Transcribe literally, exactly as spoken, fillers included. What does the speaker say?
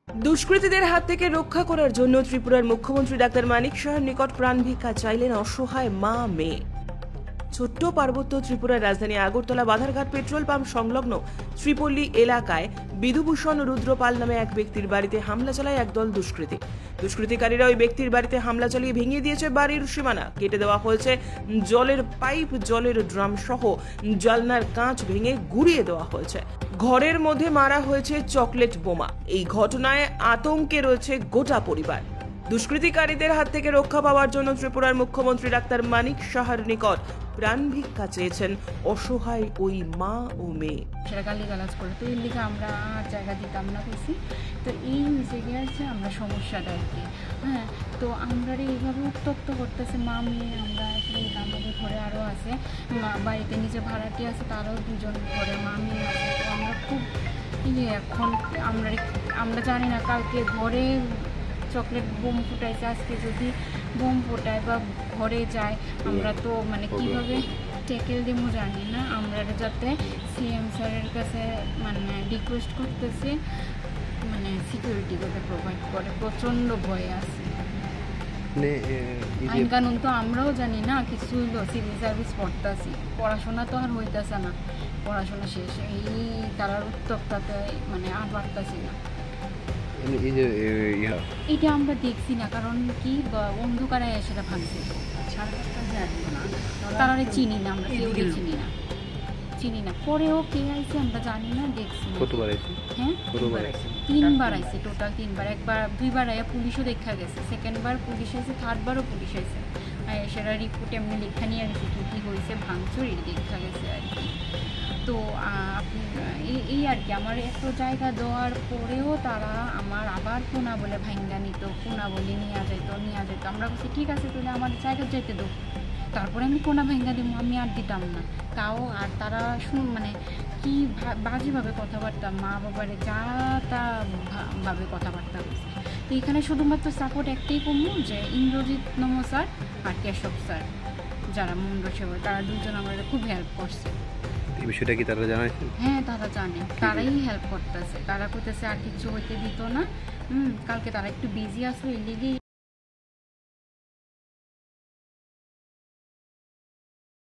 দুষ্কৃতীদের হাত থেকে রক্ষা করার জন্য ত্রিপুরার মুখ্যমন্ত্রী ডাক্তার মানিক সাহার নিকট প্রাণ ভিক্ষা চাইলেন অসহায় মা মেয়ে। ছোট্ট পার্বত্য ত্রিপুরার রাজধানী আগরতলা বাধারঘাট পেট্রোল পাম্প সংলগ্ন শ্রীপল্লী এলাকায় বিধুভূষণ রুদ্রপাল নামে এক ব্যক্তির বাড়িতে হামলা চালায় একদল দুষ্কৃতী। দুষ্কৃতিকারীরা ওই ব্যক্তির বাড়িতে হামলা চালিয়ে ভেঙে দিয়েছে বাড়ির সীমানা, কেটে দেওয়া হয়েছে জলের পাইপ, জলের ড্রাম সহ জানলার কাঁচ ভেঙে গুঁড়িয়ে দেওয়া হয়েছে। ঘরের মধ্যে মারা হয়েছে চকলেট বোমা। এই ঘটনায় আতঙ্কে রয়েছে গোটা পরিবার। দুষ্কৃতিকারীদের হাত থেকে রক্ষা পাওয়ার জন্য ত্রিপুরার মুখ্যমন্ত্রী ডাক্তার মানিক সাহার নিকট প্রাণ ভিক্ষা চেয়েছেন অসহায় ওই মা ও মেয়ে। সেটা গালিগালাজ করে, তো এর লিগে আমরা আর জায়গা দিতাম না কইছি। তো এই হয়েছে গিয়ে আছে আমরা সমস্যাটা আর কি। হ্যাঁ, তো আমরা এইভাবে উত্তপ্ত করতেছে মা মেয়ে। আমরা আমাদের ঘরে আরও আছে, মা বাড়িতে নিচে ভাড়াটি আছে, তারাও দুজন ঘরে মা মেয়ে আছে। তো আমরা খুব ইয়ে এখন আমরা আমরা জানি না কালকে ঘরে চকলেট বোম ফুটাইছে, আজকে যদি বোম ফুটায় বা ঘরে যায়, আমরা তো মানে কীভাবে ট্যাকেল দেবো জানি না। আমরা যাতে সিএম স্যারের কাছে মানে রিকোয়েস্ট করতেছি, মানে সিকিউরিটি যাতে প্রোভাইড করে। প্রচণ্ড ভয় আছে। আইন কানুন তো আমরাও জানি না কিছু, হইলো সিভিল সার্ভিস পড়তেছি, পড়াশোনা তো আর হইতেছে না, পড়াশোনা শেষ। এই তারার উত্তপ্তাতে মানে আর পারতেছি না। এটা আমরা দেখছি না, কারণ কি অন্ধকারে সেটা ভাঙছে। তারা চিনি না, আমরা কেউ চিনি না চিনি না পরেও কে আইছে আমরা জানি না, দেখছি না। হ্যাঁ, তিনবার আইছে, টোটাল তিনবার। একবার দুইবার আয়া পুলিশও দেখা গেছে, সেকেন্ড বার পুলিশ আইছে, থার্ড বারও পুলিশ আইছে। সেটা রিপোর্ট এমনি লেখা নিয়ে গেছে কী কী হয়েছে, ভাঙচুর এই দেখা গেছে আর কি। তো আপনি এই আর কি, আমার এত জায়গা দেওয়ার পরেও তারা আমার আবার কোনা বলে ভাঙ্গা নিত, কোনা বলে নিয়ে যেত নিয়ে যেত আমরা বলছি ঠিক আছে, তাহলে আমার জায়গা যেতে দেবো, তারপরে আমি কোনা ভাঙ্গা দেবো, আমি আর দিতাম না তাও। আর তারা শুন মানে কি বাজেভাবে কথাবার্তা, মা বাবারে যা তা ভাবে কথাবার্তা বলছে। তো এখানে শুধুমাত্র সাপোর্ট একটাই করবো যে ইন্দ্রজিৎ নম স্যার আর কেশব স্যার, যারা মন্ডল সেবক, তারা দুজন আমাদের খুব হেল্প করছে। এই বিষয়টা কি তারা জানাইছে? হ্যাঁ, তারা জানে, তারাই হেল্প করতেছে। তারা করতেছে আর কিছু হইতে দিত না। হুম, কালকে তারা একটু বিজি আসলো, এই লেগেই